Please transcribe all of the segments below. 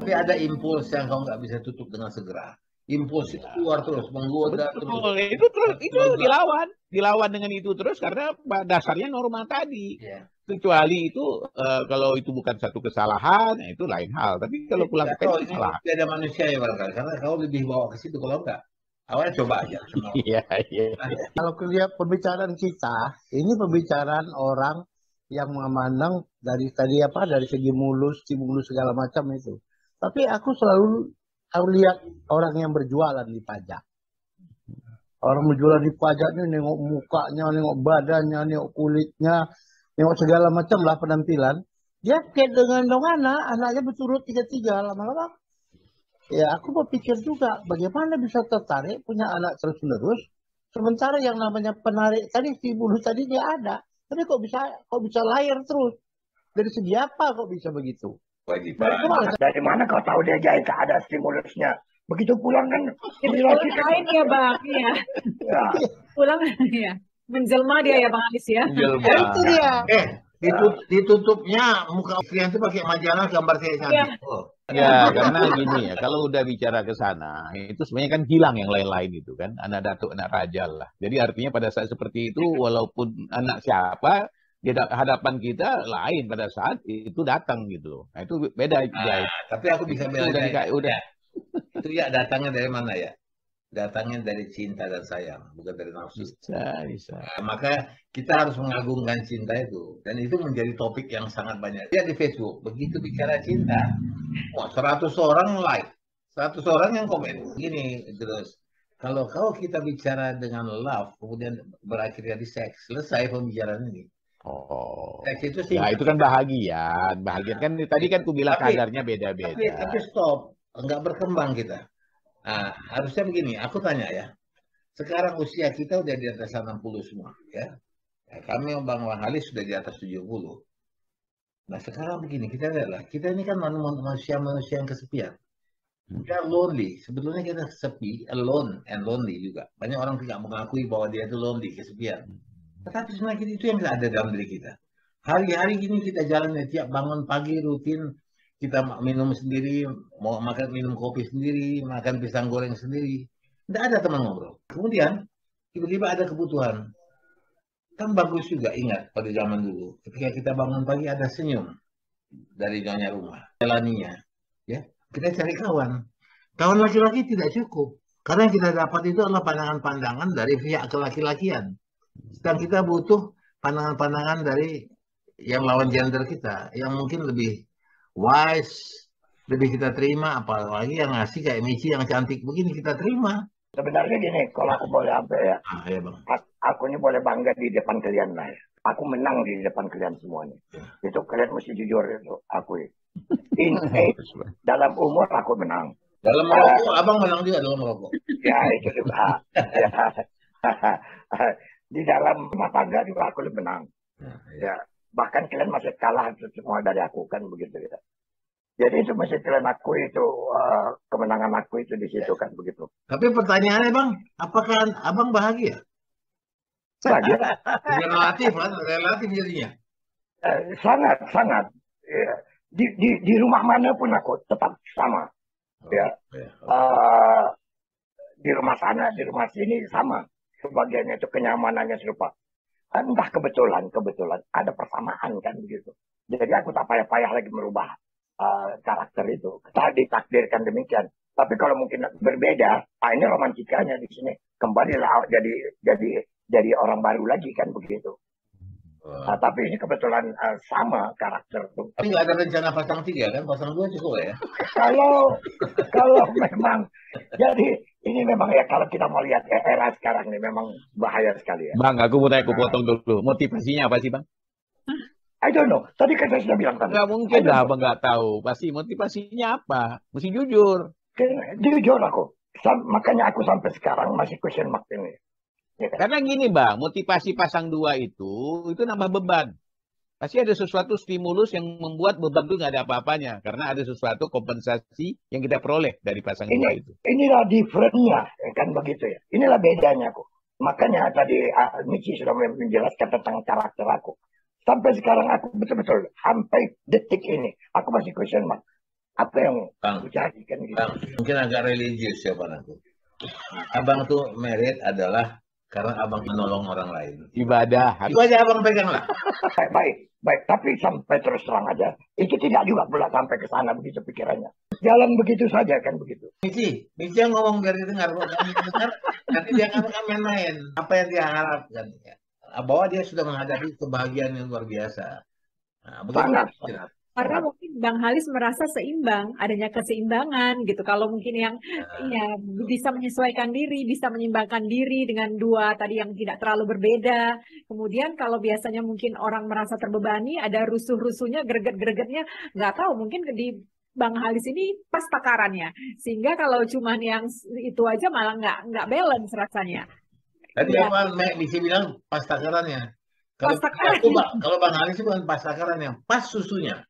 Tapi ada impuls yang kau nggak bisa tutup dengan segera. Impuls itu keluar terus, menggoda terus. Itu dilawan dengan itu terus karena dasarnya norma tadi. Ya. Kecuali itu kalau itu bukan satu kesalahan, itu lain hal. Tapi kalau melakukan kesalahan, ada manusia ya barangkali, karena kau lebih bawa ke situ. Kalau enggak, awalnya coba aja. Iya. Kalau lihat pembicaraan kita, ini pembicaraan orang yang memandang dari segi mulus, stimulus segala macam itu. Tapi aku selalu lihat orang yang berjualan di pajak. Orang berjualan di pajak ini nengok mukanya, nengok badannya, nengok kulitnya, nengok segala macam lah penampilan. Dia kayak dengan anaknya berturut 3-3 lama-lama. Ya aku berpikir juga bagaimana bisa tertarik punya anak terus-menerus. Sementara yang namanya penarik tadi, stimulus tadi dia ada. Tapi kok bisa lahir terus? Dari segi apa kok bisa begitu? Dari mana kau tahu dia jahit ada stimulusnya? Begitu pulang kan lain ya Bang, iya. Ya. Pulang ya. Menjelma dia ya Bang Alis ya. Ya itu dia. Ditutupnya muka istrinya itu pakai majalah gambar saya cantik. Ya, karena gini ya, kalau udah bicara ke sana, itu sebenarnya kan hilang yang lain-lain itu kan, anak datuk, anak raja lah. Jadi artinya pada saat seperti itu, walaupun anak siapa, di hadapan kita lain pada saat itu datang gitu. Nah, itu beda. Tapi aku bisa bilang itu ya datangnya dari mana ya? Datangnya dari cinta dan sayang, bukan dari nafsu. Bisa. Maka kita harus mengagungkan cinta itu. Dan itu menjadi topik yang sangat banyak. Lihat di Facebook, begitu bicara cinta, 100 orang like, 100 orang yang komen. Gini terus, kalau kita bicara dengan love, kemudian berakhirnya di seks, selesai pembicaraan ini. Seks itu sih. Ya itu kan bahagian kan tadi kan aku bilang kadarnya beda-beda. Tapi stop, enggak berkembang kita. Nah, harusnya begini, aku tanya ya. Sekarang usia kita udah di atas 60 semua, ya. Kami Bang Halis sudah di atas 70. Nah, sekarang begini, kita ini kan manusia yang kesepian. Kita lonely, sebetulnya kita sepi, alone and lonely juga. Banyak orang tidak mengakui bahwa dia itu lonely, kesepian. Tetapi sebenarnya itu yang ada dalam diri kita. Hari-hari gini kita jalan tiap bangun pagi rutin, kita minum sendiri, mau minum kopi sendiri, makan pisang goreng sendiri. Tidak ada teman ngobrol. Kemudian, tiba-tiba ada kebutuhan. Kan bagus juga, ingat pada zaman dulu. Ketika kita bangun pagi ada senyum dari nyonya rumah. Jalaninya. Ya, kita cari kawan. Kawan laki-laki tidak cukup. Karena yang kita dapat itu adalah pandangan-pandangan dari pihak kelaki-lakian. Sedang kita butuh pandangan-pandangan dari yang lawan gender kita. Yang mungkin lebih wise, lebih kita terima, apalagi yang ngasih kayak Michi yang cantik begini kita terima. Sebenarnya gini, kalau aku boleh ya, ya Bang. Aku ini boleh bangga di depan kalian lah ya. Aku menang di depan kalian semuanya. Itu kalian mesti jujur itu, aku. Dalam umur aku menang. Dalam merokok, abang menang juga dalam merokok. Ya itu juga. Di dalam rumah tangga juga aku lebih menang. Ya. Bahkan kalian masih kalah semua dari aku kan begitu ya. Jadi itu masih kalian aku itu kemenangan aku itu di situ kan begitu. Tapi pertanyaannya Bang, apakah abang bahagia? Bahagia. relatif jadinya. Sangat. Ya. Di rumah mana pun aku tetap sama. Ya. Di rumah sana, di rumah sini sama. Sebagiannya itu kenyamanannya serupa. Entah kebetulan ada persamaan kan begitu. Jadi aku tak payah-payah lagi merubah karakter itu. Kita ditakdirkan demikian. Tapi kalau mungkin berbeda, ini romantikanya di sini kembalilah jadi orang baru lagi kan begitu. Tapi ini kebetulan sama karakter itu. Tapi nggak ada rencana pasang 3 kan? Pasang 2 cukup ya? Kalau memang jadi ini memang ya kalau kita mau lihat era sekarang ini memang bahaya sekali ya. Bang, aku mau tanya, aku potong dulu. Motivasinya apa sih Bang? I don't know. Tadi kan saya sudah bilang tadi. Nggak mungkin lah Abang nggak tahu. Pasti motivasinya apa? Mesti jujur. Jujur aku. Makanya aku sampai sekarang masih question mark ini. Ya kan? Karena gini Bang, motivasi pasang 2 itu nambah beban. Pasti ada sesuatu stimulus yang membuat beban itu nggak ada apa-apanya. Karena ada sesuatu kompensasi yang kita peroleh dari pasang 2 itu. Inilah different-nya, kan begitu ya. Inilah bedanya aku. Makanya tadi Michi sudah menjelaskan tentang karakter aku. Sampai sekarang aku betul-betul, sampai detik ini, aku masih question mark. Apa yang Bang, terjadi kan gitu. Bang, mungkin agak religius ya Bang aku. Abang tuh merit adalah karena abang menolong orang lain. Ibadah. Itu aja abang pegang lah. Baik. Tapi sampai terus terang aja, itu tidak juga pula sampai ke sana begitu pikirannya. Jalan begitu saja kan begitu. Mici yang ngomong biar didengar. Kalau kami dengar, nanti dia akan main-main. Apa yang dia harapkan. Bahwa dia sudah menghadapi kebahagiaan yang luar biasa. Nah, Sangat. Karena mungkin Bang Halis merasa seimbang, adanya keseimbangan gitu. Kalau mungkin yang ya bisa menyesuaikan diri, bisa menyeimbangkan diri dengan dua tadi yang tidak terlalu berbeda. Kemudian kalau biasanya mungkin orang merasa terbebani, ada rusuh-rusuhnya, greget-gregetnya, nggak tahu mungkin di Bang Halis ini pas takarannya. Sehingga kalau cuman yang itu aja malah nggak balance rasanya. Tadi Ya. apa Mici bilang pas takarannya. Pas takarannya. Kalau Bang Halis itu bukan pas takarannya, pas susunya.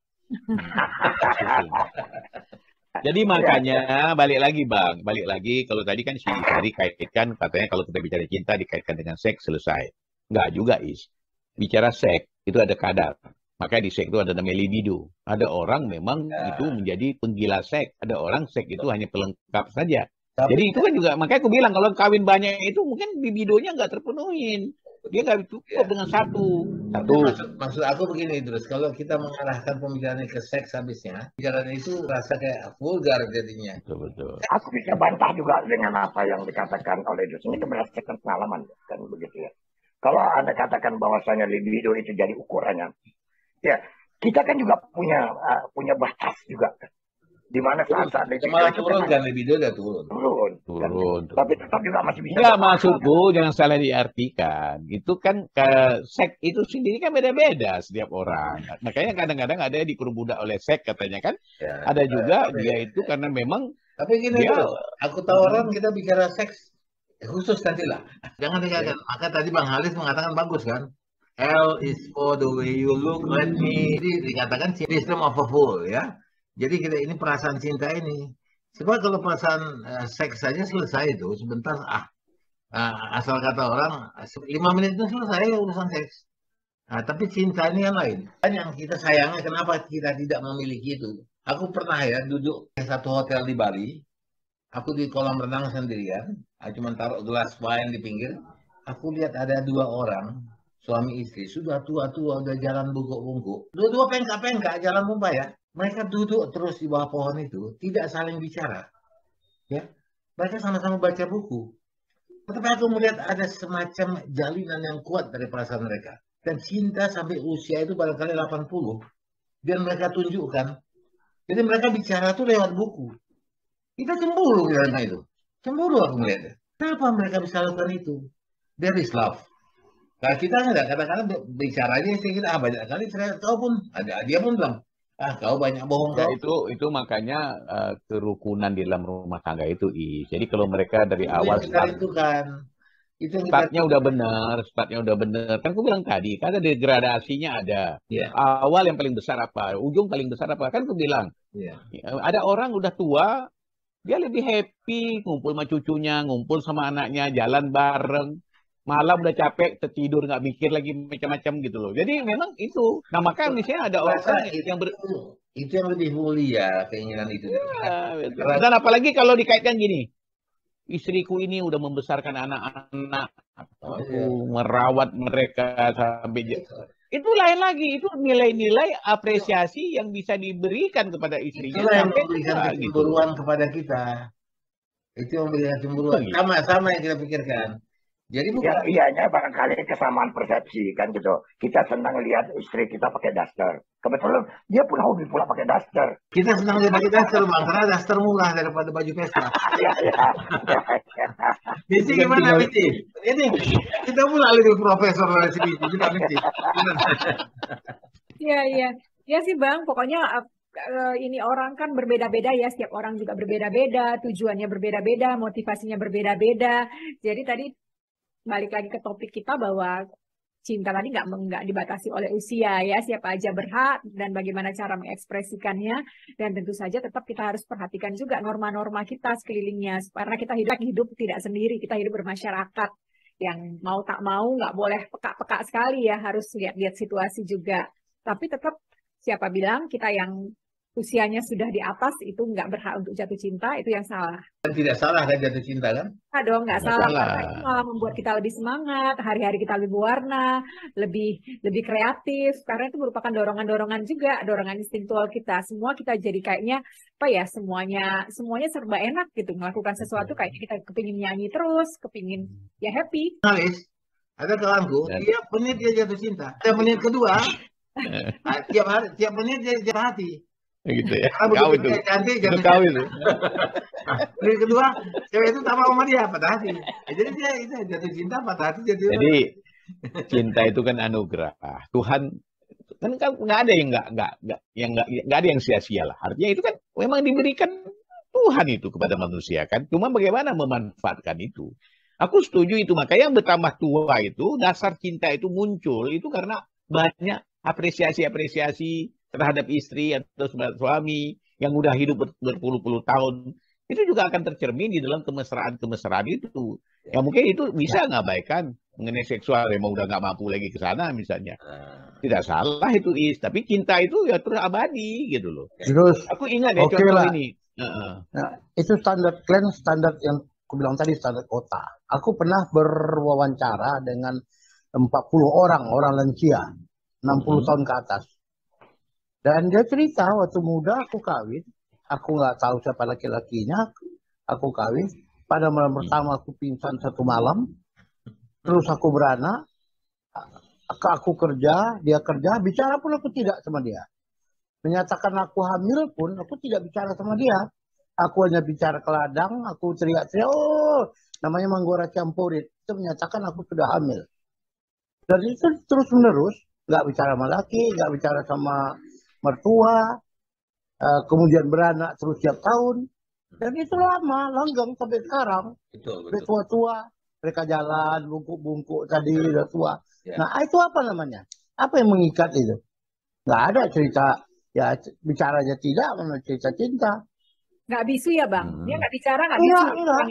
Jadi makanya balik lagi kalau tadi kan si Isari kaitkan katanya kalau kita bicara cinta dikaitkan dengan seks selesai. Enggak juga bicara seks itu ada kadar. Makanya di seks itu ada namanya libido. Ada orang memang itu menjadi penggila seks, ada orang seks itu hanya pelengkap saja. Jadi itu kan juga makanya aku bilang kalau kawin banyak itu mungkin libidonya nggak terpenuhin. Dia nggak cukup dengan satu. Maksud aku begini terus, kalau kita mengarahkan pembicaraan ke seks habisnya, pembicaraan itu rasa kayak vulgar jadinya. Betul. Aku bisa bantah juga dengan apa yang dikatakan oleh Dus ini berdasarkan pengalaman kan begitu ya. Kalau Anda katakan bahwasanya libido itu jadi ukurannya, ya kita kan juga punya batas juga. Di mana saat itu malah turun kan libido udah turun. Tapi tetap juga masih bisa. Enggak, maksudku jangan salah diartikan. Itu kan seks itu sendiri kan beda-beda setiap orang. Makanya kadang-kadang ada yang diperbudak oleh seks katanya kan. Ya, ada juga dia itu karena memang. Tapi gini dia, aku tahu orang kita bicara seks khusus nanti lah. Jangan dikatakan. Maka tadi Bang Halis mengatakan bagus kan. L is for the way you look at me. Jadi dikatakan system of a fool ya. Jadi kita ini perasaan cinta ini. Sebab kalau perasaan seks saja selesai itu sebentar asal kata orang 5 menit itu selesai urusan seks. Nah, tapi cinta ini yang lain. Dan yang kita sayangnya kenapa kita tidak memiliki itu. Aku pernah ya duduk di satu hotel di Bali. Aku di kolam renang sendirian. Cuma taruh gelas wine di pinggir. Aku lihat ada 2 orang suami istri sudah tua-tua udah jalan bungkuk-bungkuk. Dua-dua pengkak-pengkak jalan mumpah ya. Mereka duduk terus di bawah pohon itu, tidak saling bicara. Ya, mereka sama-sama baca buku. Tetapi aku melihat ada semacam jalinan yang kuat dari perasaan mereka. Dan cinta sampai usia itu barangkali 80. Dan mereka tunjukkan. Jadi mereka bicara tuh lewat buku. Kita cemburu karena itu. Cemburu aku melihatnya. Kenapa mereka bisa lakukan itu? There is love. Nah, kita enggak, kadang-kadang bicaranya kita banyak kali cerai. Kau pun, dia pun bilang, kau banyak bohong kau. Itu makanya kerukunan di dalam rumah tangga itu jadi kalau mereka dari awal startnya udah benar kan aku bilang tadi kan ada degradasinya ada awal yang paling besar apa ujung paling besar apa kan aku bilang ada orang udah tua dia lebih happy ngumpul sama cucunya ngumpul sama anaknya jalan bareng malam udah capek, tertidur, nggak mikir lagi macam-macam gitu loh. Jadi memang itu. Nah makanya misalnya ada orang yang itu yang lebih mulia keinginan itu. Ya, dan apalagi kalau dikaitkan gini, istriku ini udah membesarkan anak-anak, merawat mereka sampai itu lain lagi. Itu nilai-nilai apresiasi yang bisa diberikan kepada istrinya. Itu yang memberikan kecemburuan kepada kita. Itu yang memberikan kecemburuan. Sama-sama yang kita pikirkan. Jadi bukan ianya barangkali kesamaan persepsi kan gitu. Kita senang lihat istri kita pakai daster. Kebetulan dia pun hobi pula pakai daster. Kita senang lihat pakai daster Bang, karena daster murah daripada baju pesta. Bici gimana Bici? Ini kita pula lebih profesor dari sini. Iya. Ya sih Bang, pokoknya ini orang kan berbeda-beda ya, setiap orang juga berbeda-beda, tujuannya berbeda-beda, motivasinya berbeda-beda. Jadi tadi balik lagi ke topik kita bahwa cinta tadi nggak dibatasi oleh usia ya, siapa aja berhak dan bagaimana cara mengekspresikannya, dan tentu saja tetap kita harus perhatikan juga norma-norma kita sekelilingnya karena kita hidup tidak sendiri, kita hidup bermasyarakat yang mau tak mau nggak boleh peka-peka sekali ya, harus lihat-lihat situasi juga, tapi tetap siapa bilang kita yang usianya sudah di atas itu nggak berhak untuk jatuh cinta, itu yang salah. Dan tidak salah kan jatuh cinta kan? Nah dong, nggak Nggak salah, salah. karena itu malah membuat kita lebih semangat, hari-hari kita lebih berwarna, lebih kreatif, karena itu merupakan dorongan-dorongan juga, dorongan instingtual kita. Semua kita jadi kayaknya apa ya, semuanya serba enak gitu, melakukan sesuatu kayaknya kita kepingin nyanyi terus, kepingin ya happy. Analis, ada kawanku, Dan- tiap menit dia jatuh cinta. Tiap menit kedua, tiap menit dia jatuh hati. Gitu ya. Karena Kau begitu itu. dia cantik, Itu jatuh kau cinta. itu. Menit kedua, cewek itu tambah sama dia, patah hati. Jadi dia itu jatuh cinta, patah hati, Jadi cinta itu kan anugerah. Tuhan kan nggak ada yang nggak ada yang sia-sia lah. Artinya itu kan memang diberikan Tuhan itu kepada manusia kan. Cuma bagaimana memanfaatkan itu. Aku setuju itu, makanya yang bertambah tua itu dasar cinta itu muncul itu karena banyak apresiasi terhadap istri atau suami yang udah hidup berpuluh-puluh tahun. Itu juga akan tercermin di dalam kemesraan itu. Ya mungkin itu bisa ngabaikan mengenai seksual, emang udah nggak mampu lagi ke sana misalnya. Tidak salah itu tapi cinta itu ya terus abadi gitu loh. Terus, Aku ingat ya Oke contoh lah. ini. nah, itu standar klan, standar yang aku bilang tadi, standar kota. Aku pernah berwawancara dengan 40 orang lansia, 60 tahun ke atas. Dan dia cerita waktu muda aku kawin, aku nggak tahu siapa laki-lakinya, aku kawin. Pada malam pertama aku pingsan satu malam, terus aku beranak, aku kerja, dia kerja, bicara pun aku tidak sama dia. Menyatakan aku hamil pun aku tidak bicara sama dia. Aku hanya bicara ke ladang, aku teriak-teriak, oh namanya Manggora Campurit. Itu menyatakan aku sudah hamil. Dan itu terus menerus, nggak bicara sama laki, nggak bicara sama mertua, kemudian beranak terus tiap tahun. Dan itu lama, langgeng sampai sekarang. Betul, Udah tua-tua, mereka jalan, bungkuk-bungkuk tadi, udah tua. Ya. Nah itu apa namanya? Apa yang mengikat itu? Nggak ada cerita, ya bicaranya tidak, mana cerita cinta. Nggak bisu ya bang, dia nggak bicara nggak Iya, bisu. enggak.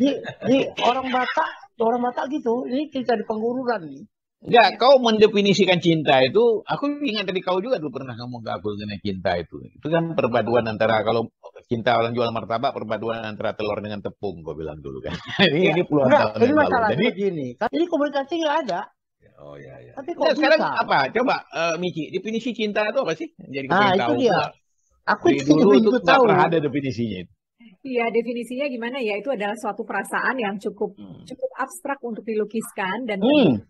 Di orang Batak gitu, ini cerita di penggururan nih. Enggak, kau mendefinisikan cinta itu, aku ingat dari kau juga dulu pernah ngomong ke aku mengenai cinta itu. Itu kan perpaduan antara, kalau cinta orang jual martabak, perpaduan antara telur dengan tepung, kau bilang dulu kan. ini puluhan Enggak, tahun ini yang lalu. masalahnya Jadi, begini. Kan ini komunikasi nggak ada. Oh ya, ya. Tapi kok nah, sekarang bisa? apa? Coba, Miki, definisi cinta itu apa sih? Jadi kau Nah, pengen itu tahu. dia. Coba. Aku Dari dulu juga itu nggak tahu. pernah ada definisinya itu. Iya, definisinya gimana ya? Itu adalah suatu perasaan yang cukup abstrak untuk dilukiskan dan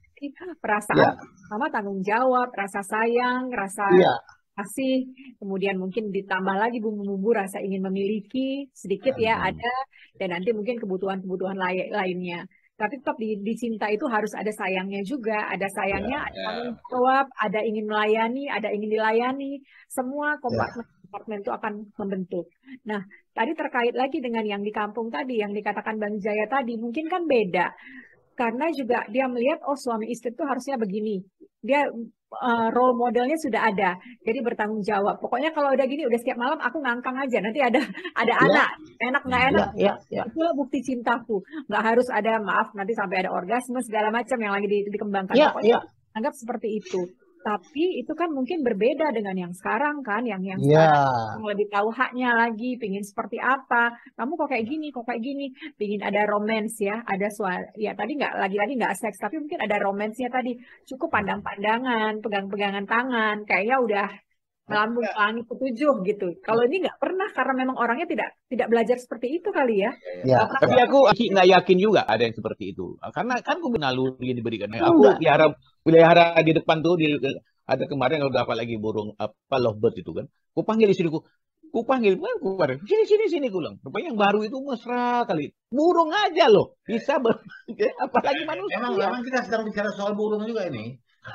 perasaan sama tanggung jawab, rasa sayang, rasa Iya. kasih, kemudian mungkin ditambah lagi bumbu-bumbu rasa ingin memiliki sedikit ya ada, dan nanti mungkin kebutuhan-kebutuhan lainnya. Tapi tetap di cinta itu harus ada sayangnya juga, ada sayangnya, ada tanggung jawab, ada ingin melayani, ada ingin dilayani, semua kompartemen itu akan membentuk. Nah, tadi terkait lagi dengan yang di kampung tadi, yang dikatakan Bang Jaya tadi, mungkin kan beda. Karena juga dia melihat, oh suami istri itu harusnya begini. Dia role modelnya sudah ada, jadi bertanggung jawab. Pokoknya kalau udah gini, udah setiap malam aku ngangkang aja. Nanti ada anak, enak nggak enak. Itulah bukti cintaku. Nggak harus ada, maaf, nanti sampai ada orgasme segala macam yang lagi dikembangkan. Pokoknya anggap seperti itu. Tapi itu kan mungkin berbeda dengan yang sekarang kan, yang sekarang lebih tahu haknya lagi, pingin seperti apa. Kamu kok kayak gini, pingin ada romance ya, ada ya tadi nggak lagi-lagi nggak seks, tapi mungkin ada romansnya tadi. Cukup pandang-pandangan, pegang-pegangan tangan, kayaknya udah melambung ke langit ketujuh gitu. Kalau ini nggak pernah karena memang orangnya tidak belajar seperti itu kali ya. Tapi aku nggak yakin juga ada yang seperti itu. Karena kan aku naluri yang diberikan. Aku pelihara di depan tuh ada kemarin kalau dapat lagi burung lovebird itu kan. Aku panggil istriku. Ku panggil, sini kulang. Rupanya yang baru itu mesra kali. Burung aja loh bisa apalagi manusia. Memang kita sedang bicara soal burung juga ini.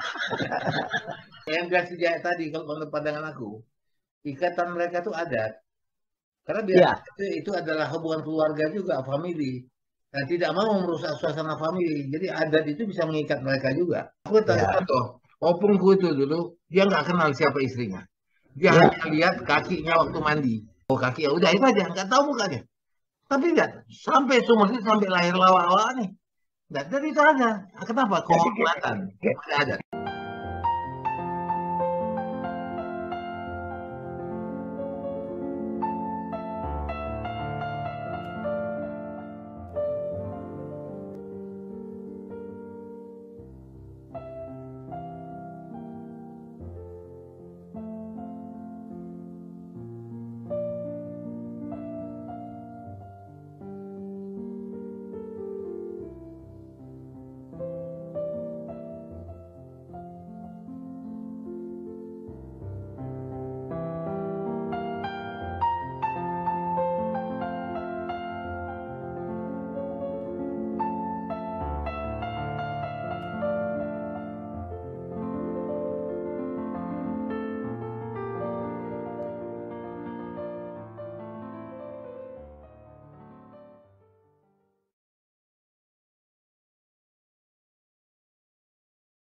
Yang bilang sejak tadi kalau menurut pandangan aku, ikatan mereka tuh adat. Karena biasanya itu adalah hubungan keluarga juga, family. Dan tidak mau merusak suasana family. Jadi adat itu bisa mengikat mereka juga. Aku contoh, opungku itu dulu, dia nggak kenal siapa istrinya. Dia hanya lihat kakinya waktu mandi. Oh kaki, ya udah itu aja, nggak tahu mukanya. Tapi lihat, sampai seumur hidup, sampai lahir lawak-lawak nih. Nggak, jadi itu aja. Kenapa? Kehormatan. Ada adat.